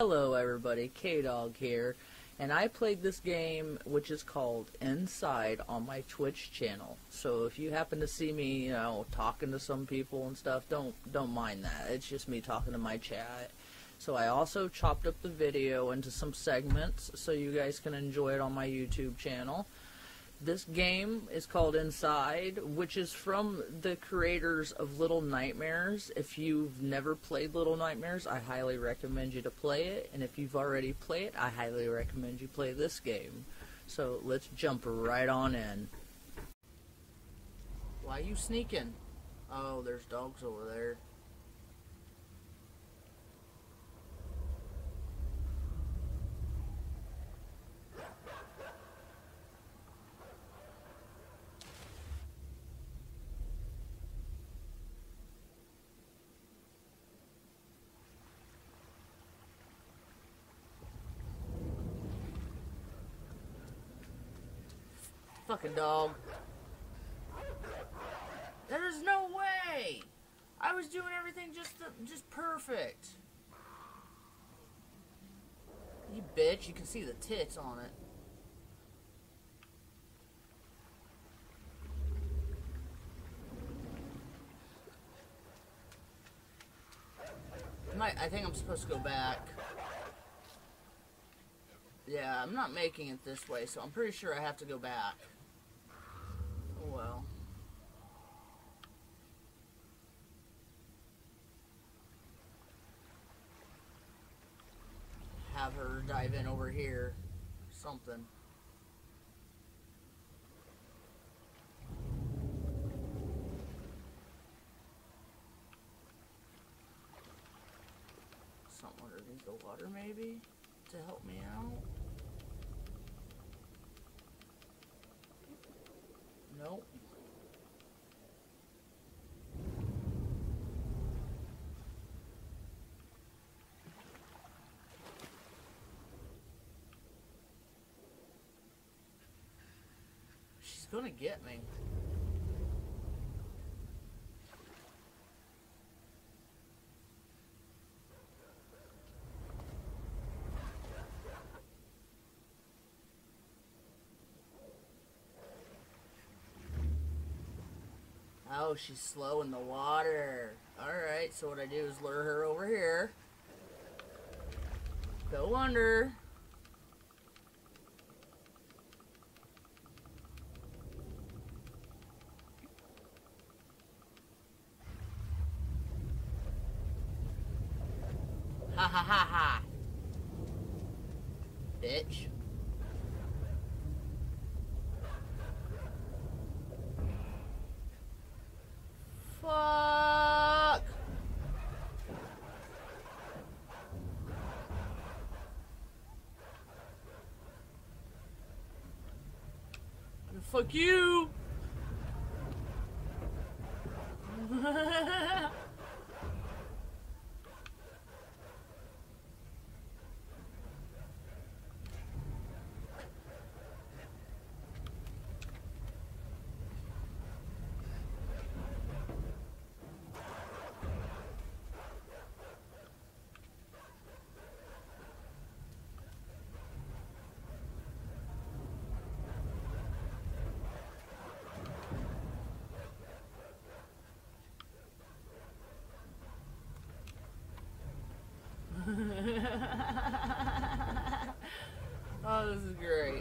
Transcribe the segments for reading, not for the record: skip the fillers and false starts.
Hello everybody, kdog here, and I played this game which is called Inside on my Twitch channel. So if you happen to see me, talking to some people and stuff, don't mind that. It's just me talking to my chat. So I also chopped up the video into some segments so you guys can enjoy it on my YouTube channel. This game is called Inside, which is from the creators of Little Nightmares. If you've never played Little Nightmares, I highly recommend you to play it. And if you've already played it, I highly recommend you play this game. So let's jump right on in. Why are you sneaking? Oh, there's dogs over there. Fucking dog. There's no way! I was doing everything just perfect. You bitch, you can see the tits on it. I think I'm supposed to go back. Yeah, I'm not making it this way, so I'm pretty sure I have to go back. Oh well. Have her dive in over here. Something. Something underneath the water, maybe? To help me out? Nope. She's gonna get me. Oh, she's slow in the water. Alright, so what I do is lure her over here. Go under. Ha ha ha ha. Bitch. Fuck! Fuck you! Oh, this is great.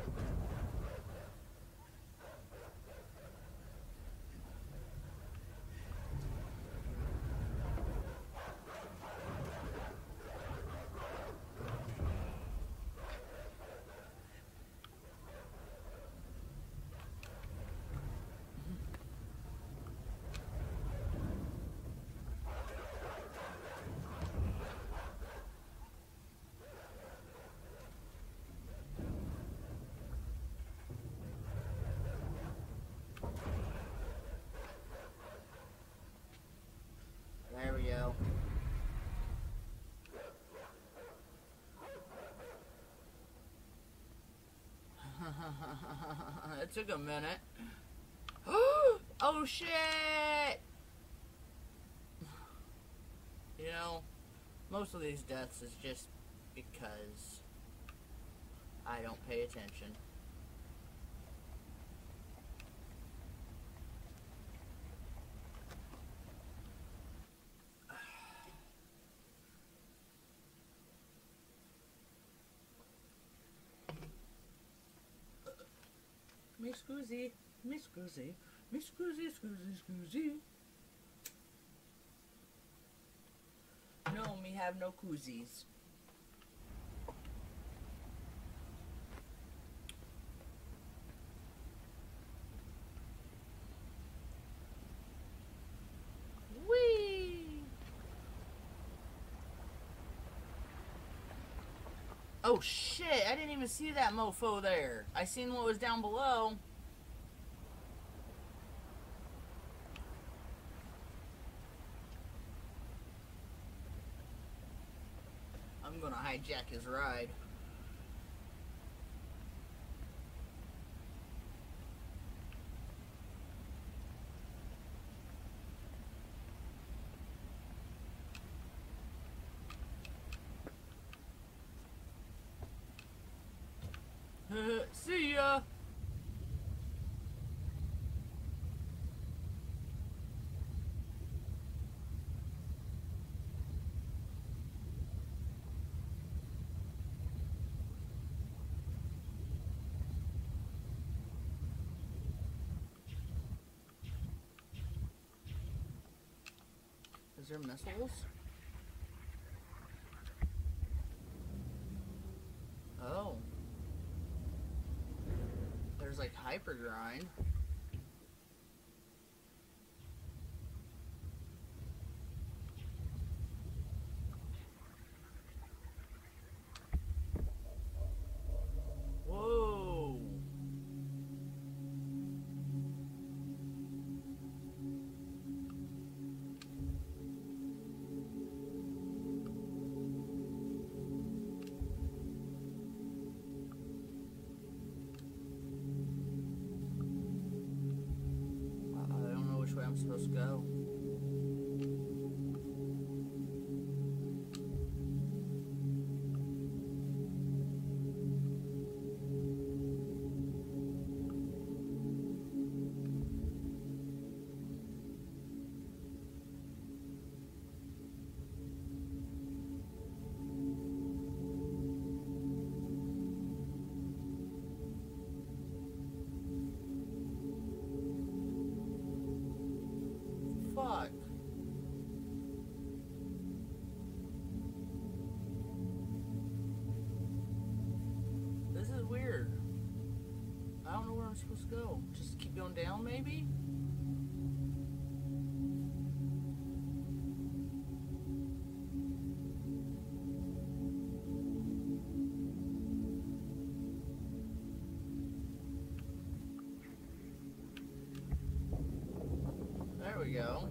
There we go. It took a minute. Oh shit! You know, most of these deaths is just because I don't pay attention. Me scusi, me scusi, me scusi, scusi, scusi. No, me have no koozies. Whee! Oh shit, I didn't even see that mofo there. I seen what was down below. I'm gonna hijack his ride. See ya! Is there missiles? Oh. There's like hyperdrive. Whoa. I don't know which way I'm supposed to go. Fuck. This is weird. I don't know where I'm supposed to go. Just keep going down, maybe? There we go.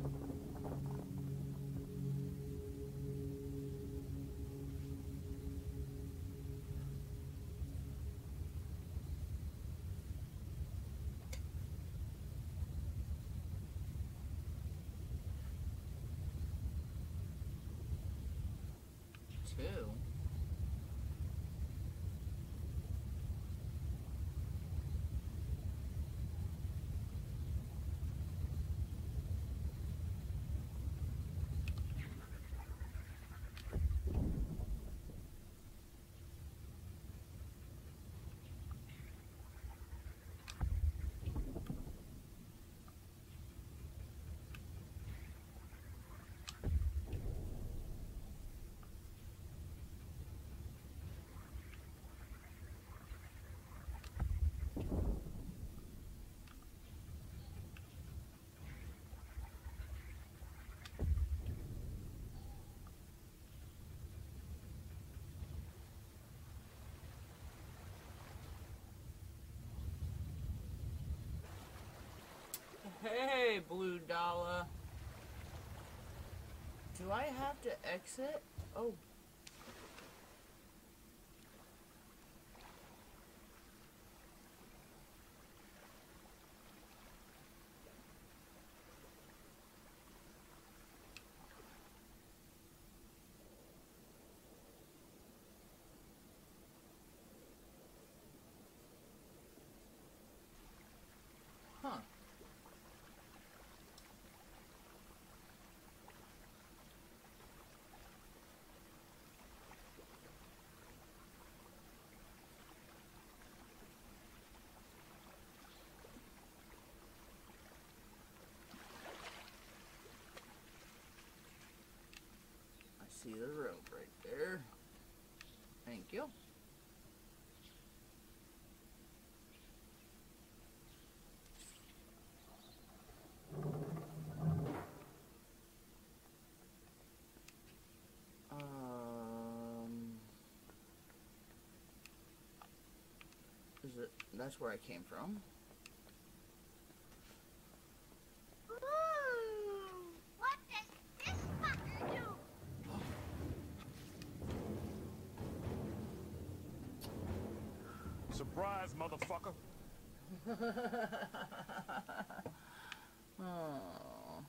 Two. Hey, Blue Dollar. Do I have to exit? Oh. see the rope right there. Thank you. Is it? That's where I came from. What does this fucker do? Surprise, motherfucker. Oh.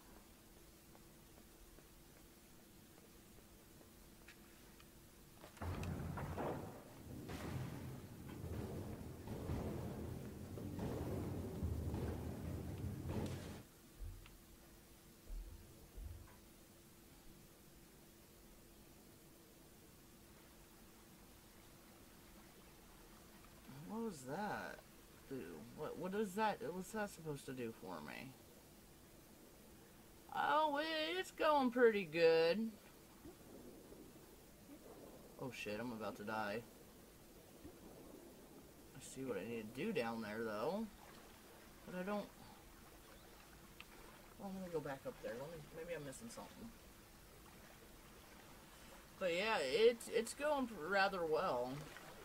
What was that do? What is that? What's that supposed to do for me? Oh, it's going pretty good. Oh shit, I'm about to die. I see what I need to do down there though. But I don't... Well, I'm gonna go back up there. Maybe I'm missing something. But yeah, it's going rather well.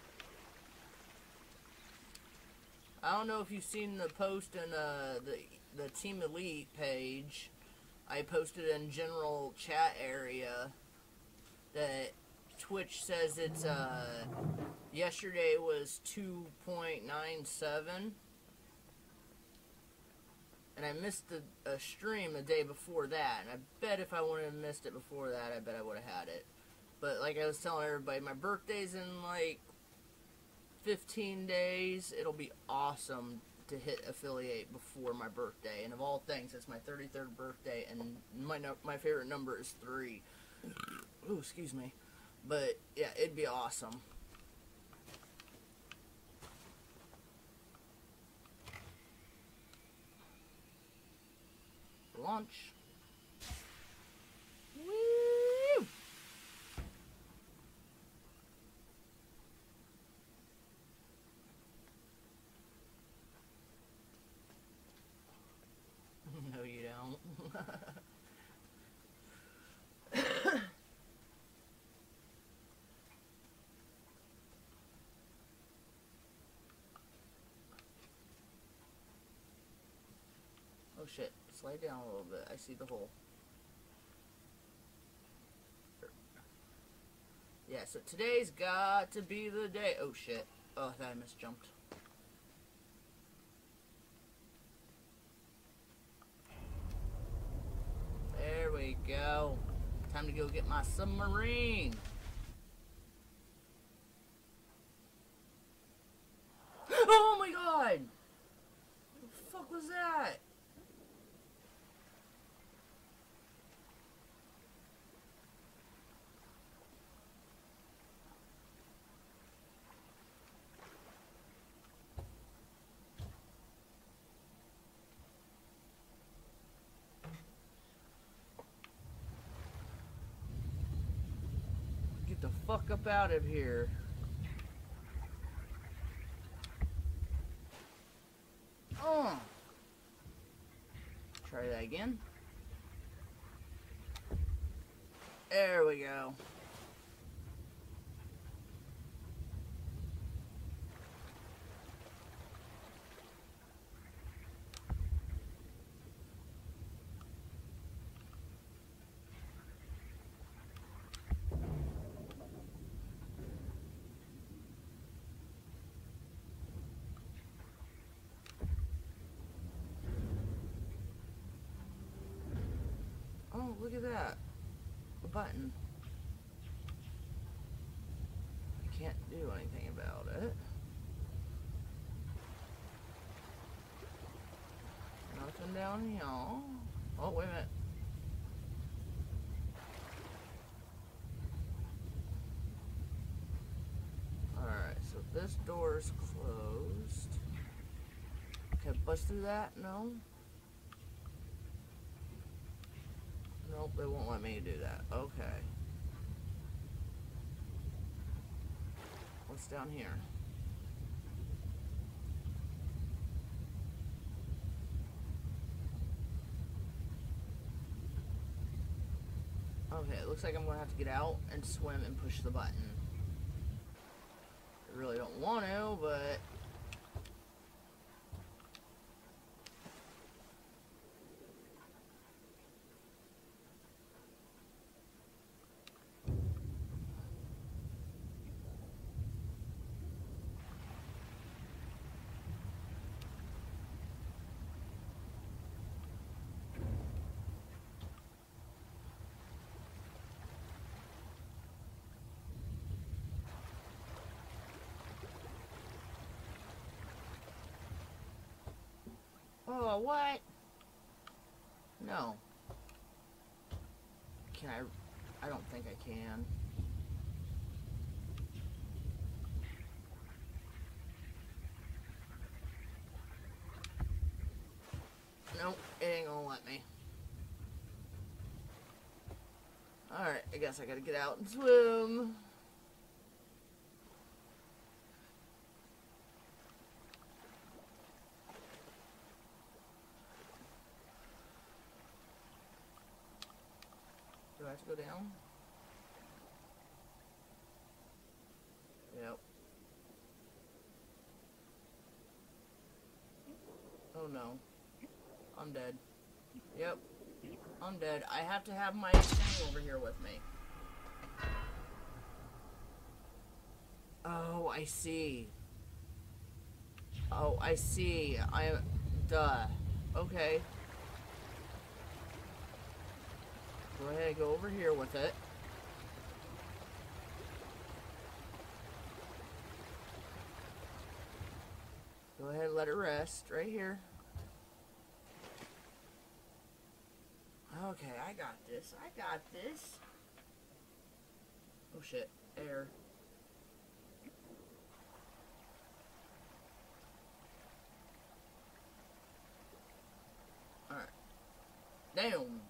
I don't know if you've seen the post in the Team Elite page. I posted in general chat area that Twitch says it's yesterday was 2.97, and I missed a stream the day before that. And I bet if I wouldn't have missed it before that, I bet I would have had it. But like I was telling everybody, my birthday's in like 15 days. It'll be awesome to hit affiliate before my birthday. And of all things, it's my 33rd birthday, and my favorite number is 3. Ooh, excuse me. But yeah, it'd be awesome. Launch. Woo! No, you don't. Oh shit, slide down a little bit. I see the hole. Yeah, so today's got to be the day. Oh shit. Oh, I thought I misjumped. There we go. Time to go get my submarine. Oh my god! What the fuck was that? Get the fuck up out of here. Oh. Try that again. There we go. Oh, look at that. A button. I can't do anything about it. Nothing down here. Oh, wait a minute. Alright, so this door is closed. Can I bust through that? No? Nope, they won't let me do that. Okay. what's down here? Okay, it looks like I'm gonna have to get out and swim and push the button. I really don't want to, but... Oh, what? No. Can I don't think I can. Nope, it ain't gonna let me. Alright, I guess I gotta get out and swim. Do I have to go down? Yep. Oh no. I'm dead. Yep. I'm dead. I have to have my thing over here with me. Oh, I see. Oh, I see. Duh. Okay. Go ahead and go over here with it. Go ahead and let it rest right here. Okay, I got this. I got this. Oh shit. Air. Alright. Down.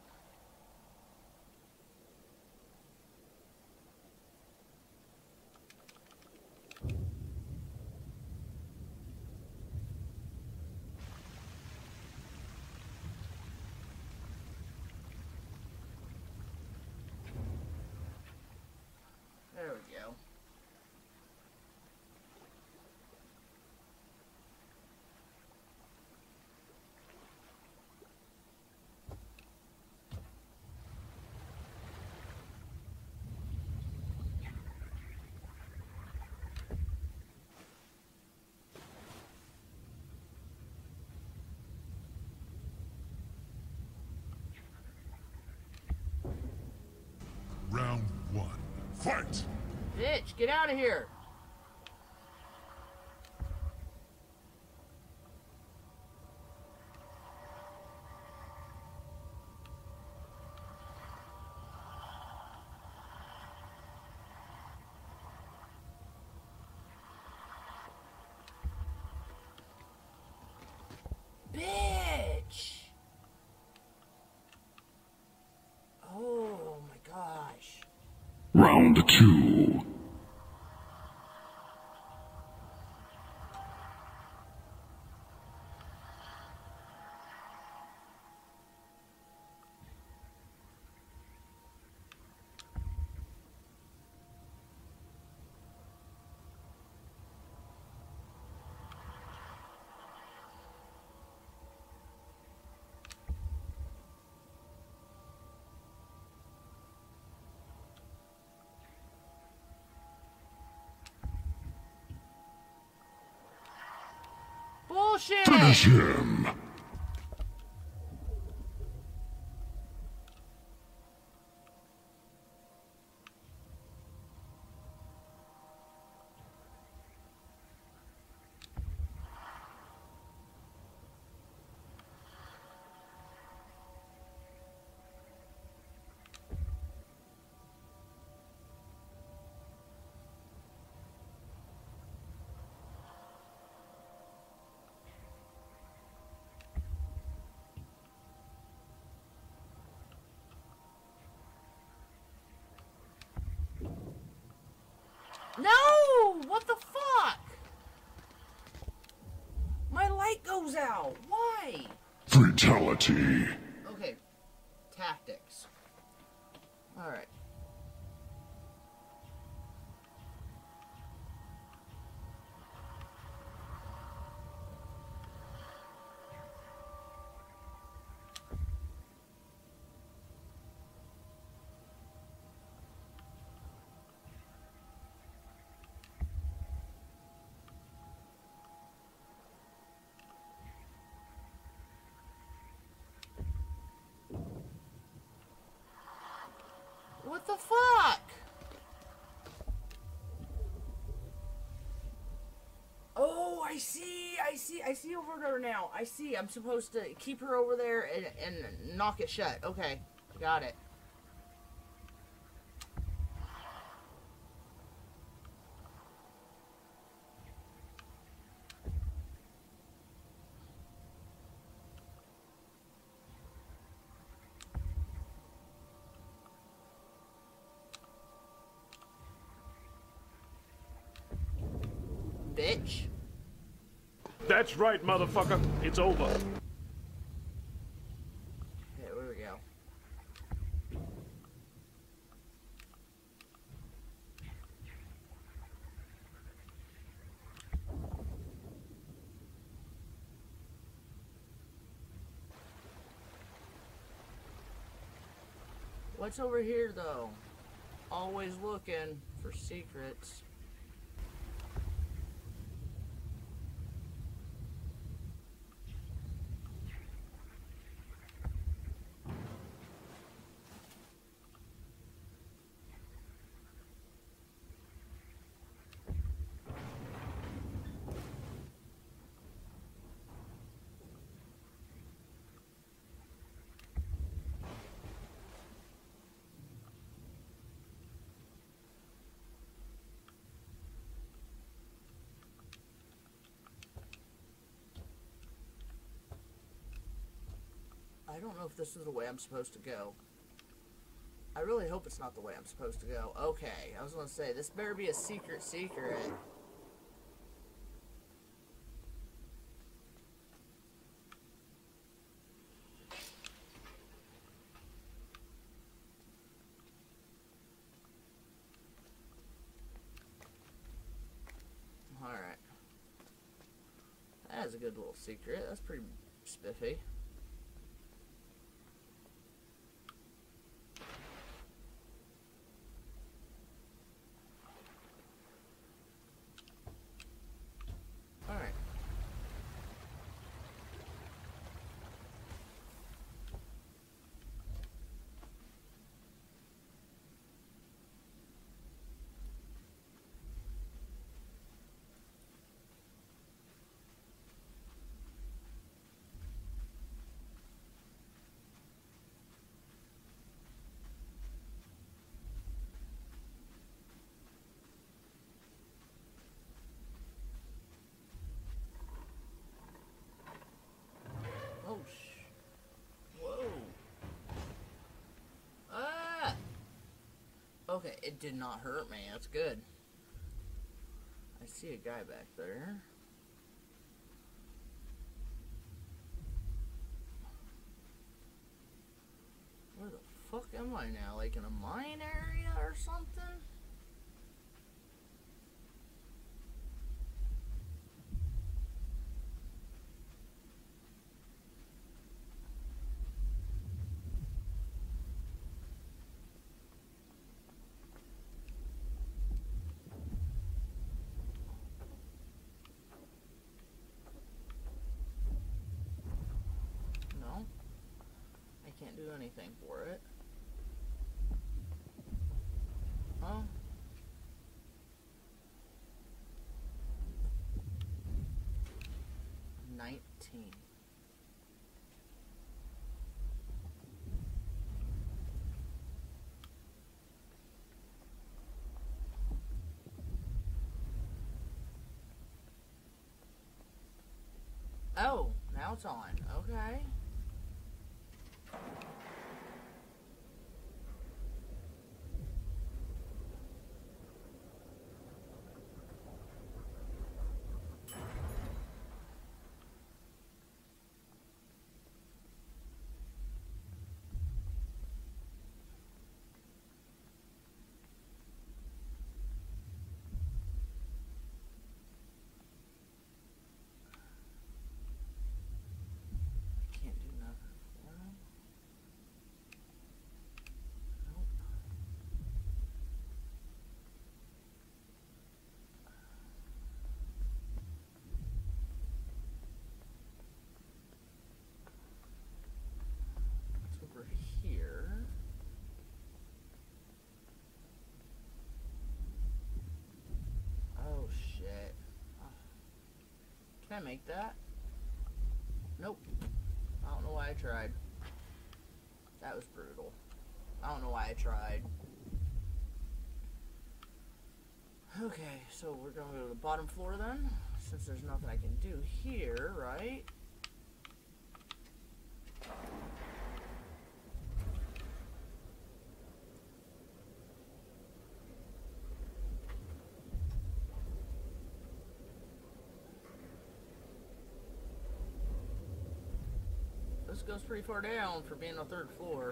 There we go. Round one. Fight! Bitch, get out of here! Bitch! Oh my gosh. Round two. Bullshit! Finish him! No! What the fuck? My light goes out. Why? Fatality. Okay. Tactics. Alright. What the fuck? Oh, I see over there now. I see. I'm supposed to keep her over there and knock it shut. Okay, got it. Bitch. That's right, motherfucker. It's over. Okay, where we go? What's over here, though? Always looking for secrets. I don't know if this is the way I'm supposed to go. I really hope it's not the way I'm supposed to go. Okay, I was gonna say, this better be a secret. Alright. That is a good little secret. That's pretty spiffy. Alright. Oh, whoa. Ah! Okay, it did not hurt me. That's good. I see a guy back there. Where the fuck am I now? Like in a mine area or something? No. I can't do anything for it. Huh? $19. Oh, now it's on. Okay. I make that? Nope. I don't know why I tried. That was brutal. I don't know why I tried. Okay, so we're gonna go to the bottom floor then, since there's nothing I can do here, right? This goes pretty far down for being on the 3rd floor.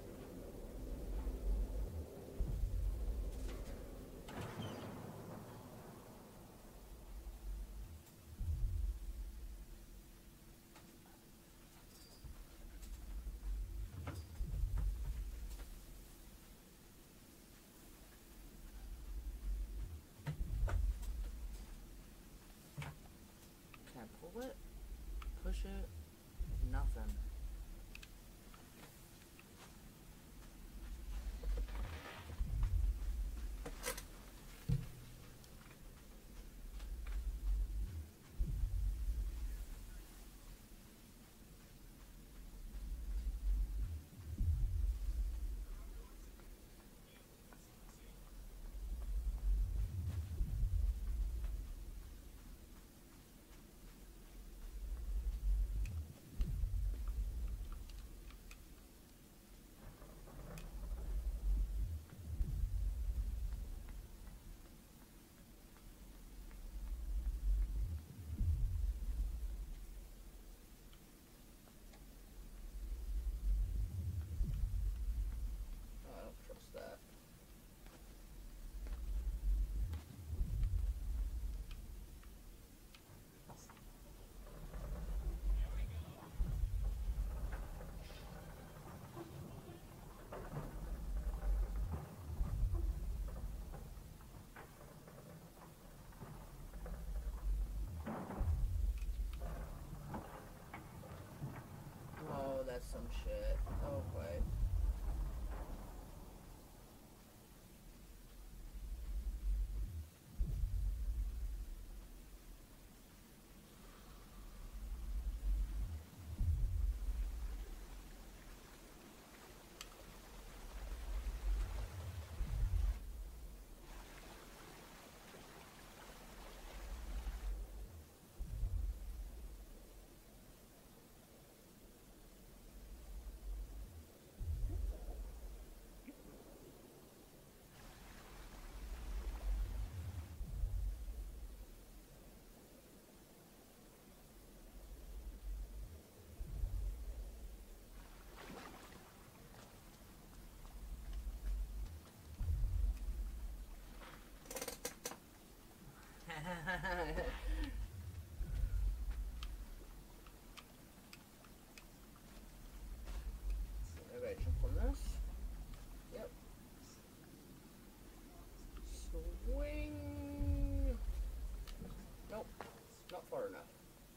Can I pull it? Push it? Nothing. I don't trust that. Oh, that's some shit. Okay. Maybe I jump on this. Yep. Swing. Nope. Not far enough.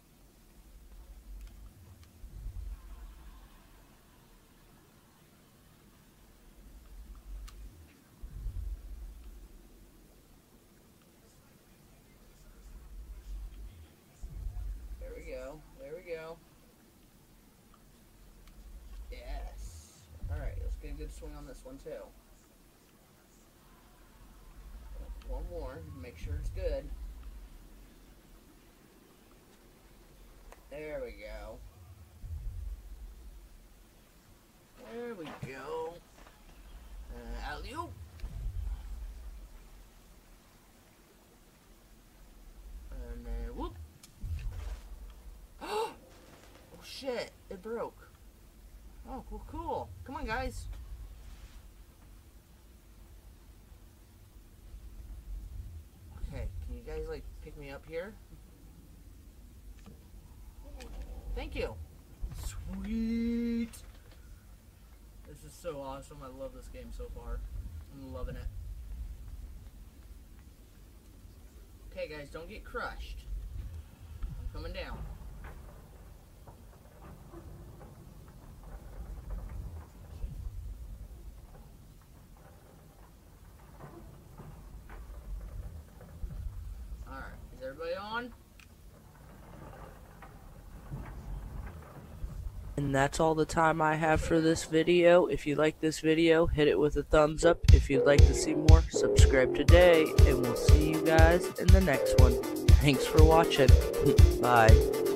There we go. There we go. Yes. Alright, let's get a good swing on this one too. One more, make sure it's good. There we go. There we go. Alley-oop. And then whoop. Oh shit, it broke. Oh, cool, cool. Come on, guys. Okay, can you guys, like, pick me up here? Thank you. Sweet. This is so awesome. I love this game so far. I'm loving it. Okay, guys, don't get crushed. I'm coming down. Alright, is everybody on? And that's all the time I have for this video. If you like this video, hit it with a thumbs up. If you'd like to see more, subscribe today, and we'll see you guys in the next one. Thanks for watching. Bye.